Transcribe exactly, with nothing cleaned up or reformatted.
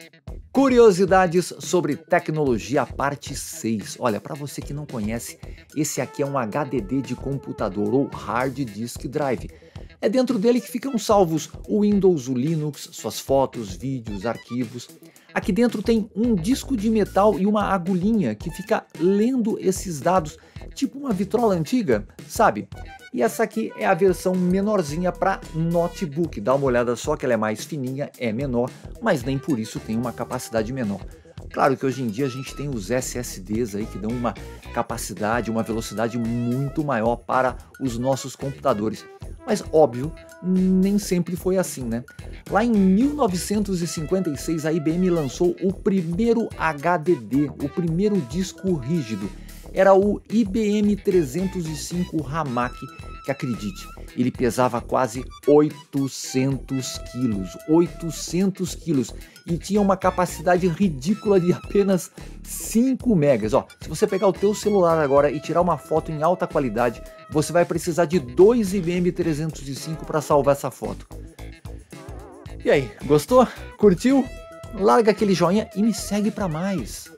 Curiosidades sobre tecnologia, parte seis. Olha, para você que não conhece, esse aqui é um H D D de computador ou Hard Disk Drive. É dentro dele que ficam salvos o Windows, o Linux, suas fotos, vídeos, arquivos. Aqui dentro tem um disco de metal e uma agulhinha que fica lendo esses dados, tipo uma vitrola antiga, sabe? E essa aqui é a versão menorzinha para notebook. Dá uma olhada só que ela é mais fininha, é menor, mas nem por isso tem uma capacidade menor. Claro que hoje em dia a gente tem os S S Ds aí que dão uma capacidade, uma velocidade muito maior para os nossos computadores. Mas óbvio, nem sempre foi assim, né? Lá em mil novecentos e cinquenta e seis a I B M lançou o primeiro H D D, o primeiro disco rígido. Era o I B M trezentos e cinco Hamac, que acredite, ele pesava quase oitocentos quilos, oitocentos quilos, e tinha uma capacidade ridícula de apenas cinco megas. Ó, se você pegar o teu celular agora e tirar uma foto em alta qualidade, você vai precisar de dois I B M trezentos e cinco para salvar essa foto. E aí, gostou? Curtiu? Larga aquele joinha e me segue para mais.